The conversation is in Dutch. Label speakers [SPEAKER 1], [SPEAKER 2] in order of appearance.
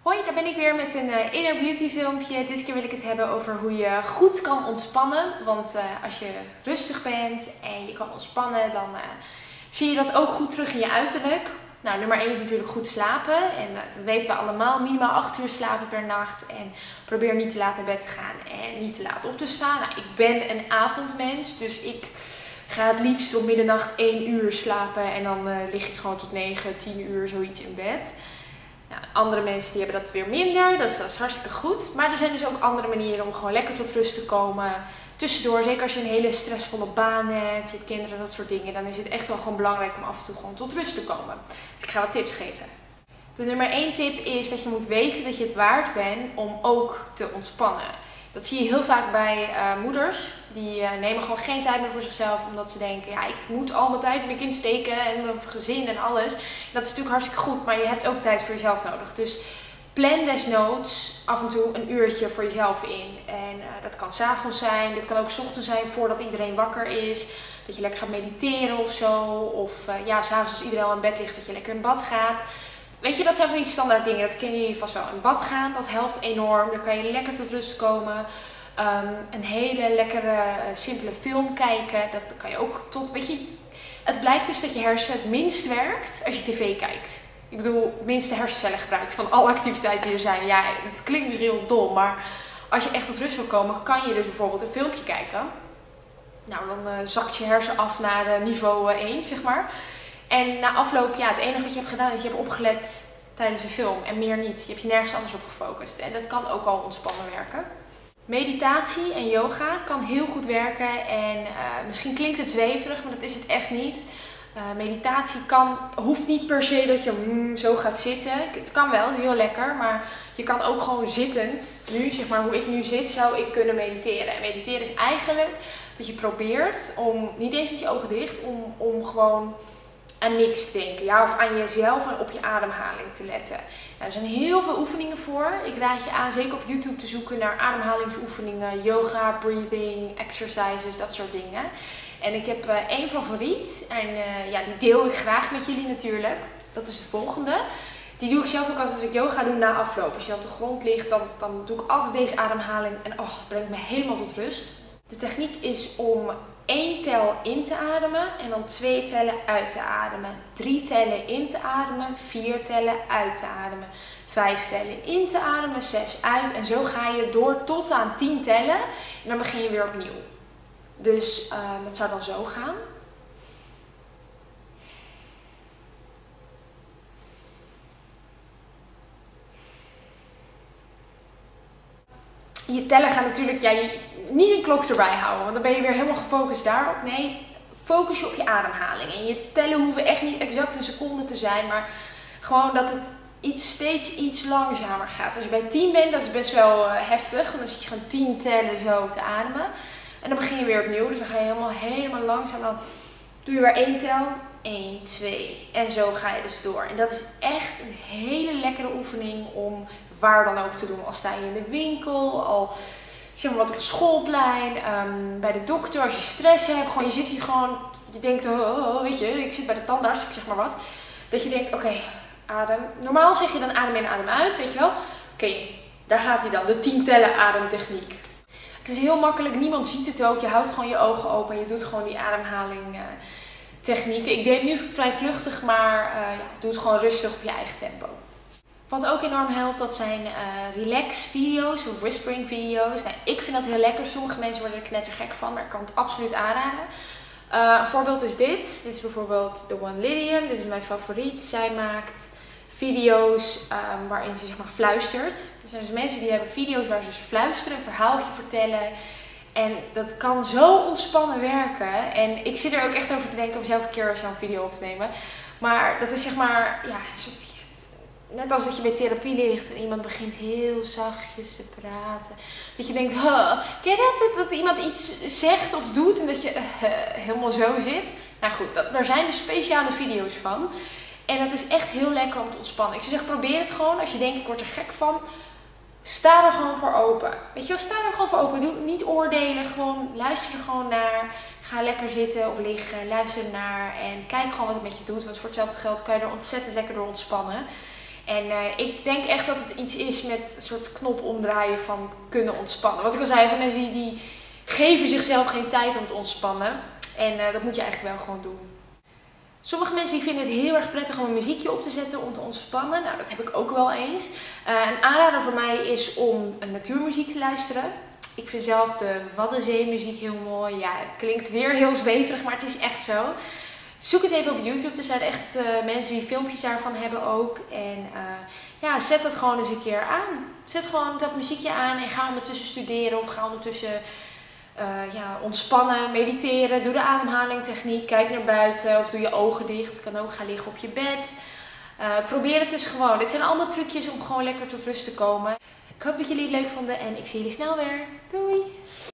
[SPEAKER 1] Hoi, daar ben ik weer met een inner beauty filmpje. Dit keer wil ik het hebben over hoe je goed kan ontspannen. Want als je rustig bent en je kan ontspannen, dan zie je dat ook goed terug in je uiterlijk. Nou, nummer 1 is natuurlijk goed slapen. En dat weten we allemaal. Minimaal 8 uur slapen per nacht. En probeer niet te laat naar bed te gaan en niet te laat op te staan. Nou, ik ben een avondmens, dus ik ga het liefst om middernacht 1 uur slapen. En dan lig ik gewoon tot 9, 10 uur zoiets in bed. Nou, andere mensen die hebben dat weer minder, dat is hartstikke goed. Maar er zijn dus ook andere manieren om gewoon lekker tot rust te komen. Tussendoor, zeker als je een hele stressvolle baan hebt, je hebt kinderen, dat soort dingen. Dan is het echt wel gewoon belangrijk om af en toe gewoon tot rust te komen. Dus ik ga wat tips geven. De nummer 1 tip is dat je moet weten dat je het waard bent om ook te ontspannen. Dat zie je heel vaak bij moeders. Die nemen gewoon geen tijd meer voor zichzelf. Omdat ze denken, ja, ik moet al mijn tijd in mijn kind steken en mijn gezin en alles. Dat is natuurlijk hartstikke goed, maar je hebt ook tijd voor jezelf nodig. Dus plan desnoods af en toe een uurtje voor jezelf in. En dat kan 's avonds zijn, dit kan ook 's ochtends zijn voordat iedereen wakker is. Dat je lekker gaat mediteren of zo. Of ja, 's avonds als iedereen al in bed ligt, dat je lekker in bad gaat. Weet je, dat zijn van die standaard dingen, dat kennen jullie vast wel. In bad gaan, dat helpt enorm. Dan kan je lekker tot rust komen. Een hele lekkere, simpele film kijken. Dat kan je ook tot, weet je. Het blijkt dus dat je hersen het minst werkt als je tv kijkt. Ik bedoel, het minste hersencellen gebruikt van alle activiteiten die er zijn. Ja, het klinkt misschien heel dom, maar als je echt tot rust wil komen, kan je dus bijvoorbeeld een filmpje kijken. Nou, dan zakt je hersen af naar niveau 1, zeg maar. En na afloop, ja, het enige wat je hebt gedaan is je hebt opgelet tijdens de film en meer niet. Je hebt je nergens anders op gefocust. En dat kan ook al ontspannen werken. Meditatie en yoga kan heel goed werken en misschien klinkt het zweverig, maar dat is het echt niet. Meditatie hoeft niet per se dat je zo gaat zitten. Het kan wel, het is heel lekker, maar je kan ook gewoon zittend, nu zeg maar hoe ik nu zit, zou ik kunnen mediteren. En mediteren is eigenlijk dat je probeert om, niet eens met je ogen dicht, om gewoon aan niks te denken. Ja, of aan jezelf en op je ademhaling te letten. Nou, er zijn heel veel oefeningen voor. Ik raad je aan zeker op YouTube te zoeken naar ademhalingsoefeningen, yoga, breathing, exercises, dat soort dingen. En ik heb één favoriet. En ja, die deel ik graag met jullie natuurlijk. Dat is de volgende. Die doe ik zelf ook altijd als ik yoga doe na afloop. Als je op de grond ligt, dan doe ik altijd deze ademhaling. En oh, dat brengt me helemaal tot rust. De techniek is om 1 tel in te ademen en dan 2 tellen uit te ademen. 3 tellen in te ademen, 4 tellen uit te ademen. 5 tellen in te ademen, 6 uit. En zo ga je door tot aan 10 tellen. En dan begin je weer opnieuw. Dus dat zou dan zo gaan. Je tellen gaat natuurlijk, ja, niet een klok erbij houden, want dan ben je weer helemaal gefocust daarop. Nee, focus je op je ademhaling. En je tellen hoeven echt niet exact een seconde te zijn, maar gewoon dat het steeds iets langzamer gaat. Als je bij 10 bent, dat is best wel heftig, want dan zit je gewoon 10 tellen zo te ademen. En dan begin je weer opnieuw, dus dan ga je helemaal langzaam. Dan doe je weer 1 tel, 1, 2 en zo ga je dus door. En dat is echt een hele lekkere oefening om waar dan ook te doen. Al sta je in de winkel, al zeg maar wat op het schoolplein, bij de dokter, als je stress hebt. Gewoon, je zit hier gewoon, je denkt, weet je, ik zit bij de tandarts, ik zeg maar wat. Dat je denkt, oké, adem. Normaal zeg je dan adem in, adem uit, weet je wel. Oké, daar gaat hij dan, de 10 tellen ademtechniek. Het is heel makkelijk, niemand ziet het ook. Je houdt gewoon je ogen open en je doet gewoon die ademhaling technieken. Ik deed het nu vrij vluchtig, maar doe het gewoon rustig op je eigen tempo. Wat ook enorm helpt, dat zijn relax video's of whispering video's. Nou, ik vind dat heel lekker. Sommige mensen worden er knettergek van, maar ik kan het absoluut aanraden. Een voorbeeld is dit. Dit is bijvoorbeeld The One Lydium. Dit is mijn favoriet. Zij maakt video's waarin ze zeg maar fluistert. Er zijn dus mensen die hebben video's waar ze fluisteren, een verhaaltje vertellen. En dat kan zo ontspannen werken. En ik zit er ook echt over te denken om zelf een keer zo'n video op te nemen. Maar dat is zeg maar, ja, een soort, net als dat je bij therapie ligt en iemand begint heel zachtjes te praten. Dat je denkt, ken je dat iemand iets zegt of doet en dat je helemaal zo zit? Nou goed, daar zijn dus speciale video's van. En het is echt heel lekker om te ontspannen. Ik zou zeggen, probeer het gewoon. Als je denkt, ik word er gek van, sta er gewoon voor open. Weet je wel, sta er gewoon voor open. Doe niet oordelen, gewoon luister er gewoon naar. Ga lekker zitten of liggen, luister naar en kijk gewoon wat het met je doet. Want voor hetzelfde geld kan je er ontzettend lekker door ontspannen. En ik denk echt dat het iets is met een soort knop omdraaien van kunnen ontspannen. Wat ik al zei, van mensen die geven zichzelf geen tijd om te ontspannen. En dat moet je eigenlijk wel gewoon doen. Sommige mensen die vinden het heel erg prettig om een muziekje op te zetten om te ontspannen. Nou, dat heb ik ook wel eens. Een aanrader voor mij is om een natuurmuziek te luisteren. Ik vind zelf de Waddenzeemuziek heel mooi. Ja, het klinkt weer heel zweverig, maar het is echt zo. Zoek het even op YouTube. Er zijn echt mensen die filmpjes daarvan hebben ook. En ja, zet dat gewoon eens een keer aan. Zet gewoon dat muziekje aan en ga ondertussen studeren of ga ondertussen ontspannen, mediteren. Doe de ademhalingtechniek. Kijk naar buiten of doe je ogen dicht. Kan ook gaan liggen op je bed. Probeer het eens gewoon. Dit zijn allemaal trucjes om gewoon lekker tot rust te komen. Ik hoop dat jullie het leuk vonden en ik zie jullie snel weer. Doei!